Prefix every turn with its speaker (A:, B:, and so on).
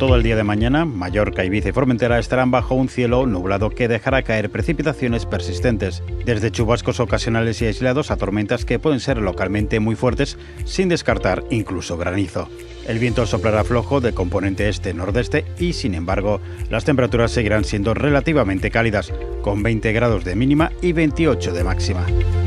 A: Todo el día de mañana, Mallorca, Ibiza y Formentera estarán bajo un cielo nublado que dejará caer precipitaciones persistentes, desde chubascos ocasionales y aislados a tormentas que pueden ser localmente muy fuertes, sin descartar incluso granizo. El viento soplará flojo de componente este-nordeste y, sin embargo, las temperaturas seguirán siendo relativamente cálidas, con 20 grados de mínima y 28 de máxima.